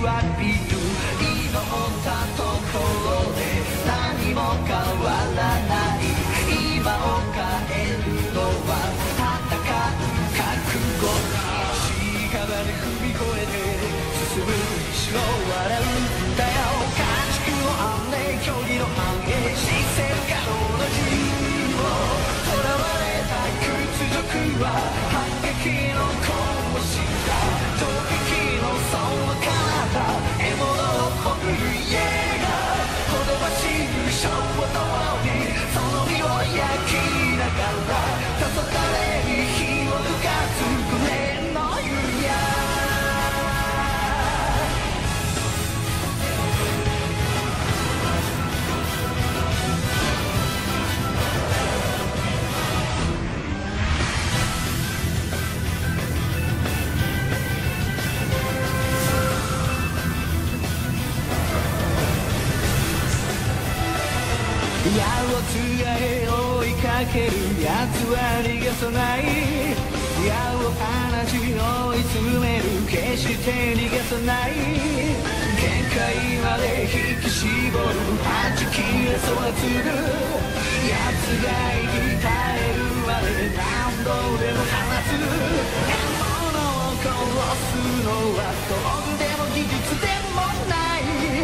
はビル祈ったところで何も変わらない。今を変えるのは戦う覚悟。屍で踏み越えて進む道を笑うんだよ。家畜の安寧距離の反映視線可能な自由を囚われた屈辱は反撃のこうした衝撃のその体獲物を掘る家がほどばしい衝動にその身を焼きながらたそたれに火を吹かすグレーの湯や矢をつがえ追いかける奴は逃がさない。矢を放ち追い詰める決して逃がさない。限界まで引き絞る弾きれそうな粒奴が生き絶えるまで何度でも放つ。獲物を殺すのは道具でも技術でもない。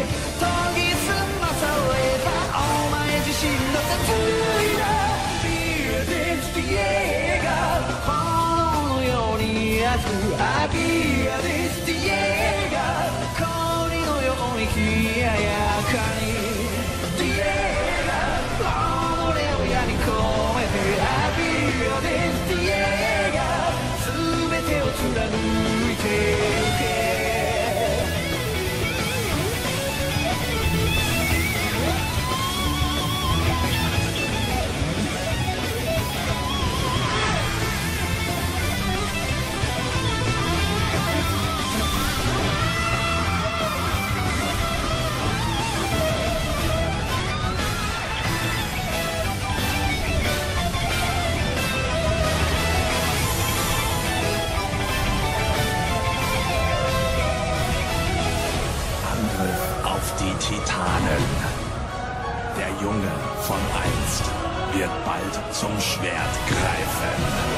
研ぎ澄まされたお前自身の殺意だ。ビアデスティエが炎のように熱くビアデスティエが氷のように冷ややかにディエが己を矢に込めてビアデスティエが全てを貫いてゆけ。 Titanen. Der Junge von einst wird bald zum Schwert greifen.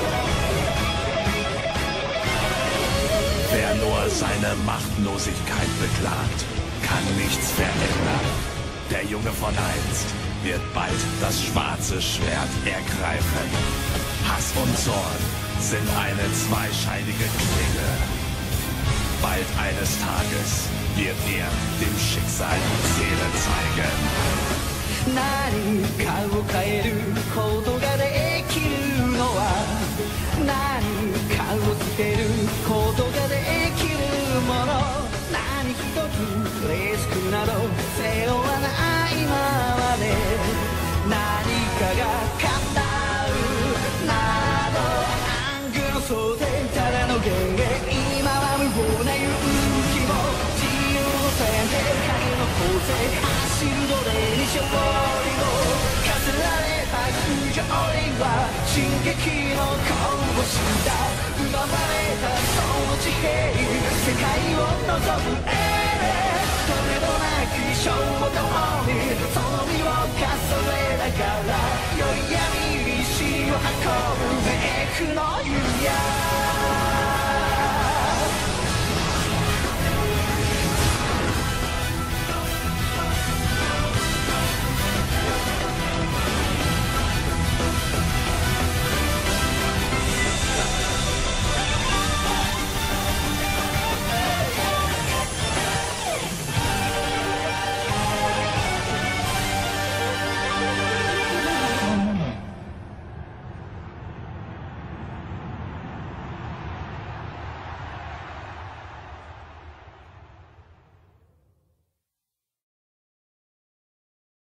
Wer nur seine Machtlosigkeit beklagt, kann nichts verändern. Der Junge von einst wird bald das schwarze Schwert ergreifen. Hass und Zorn sind eine zweischneidige Klinge. Bald eines Tages wird er dem Schicksal die Seele zeigen. 何かを変えることができるのは何かを捨てることができるもの。何一つリスクなど背負わないままで何かが叶うなどアングル想定ただの幻影。今は無謀な勇気も自由の線で影の構成走る奴隷に勝利を課せられた不条理は進撃の拳だ。奪われたその地平世界を望むエレとめどなき衝動にその身を重ねながら良い闇に死を運ぶ冥府の湯や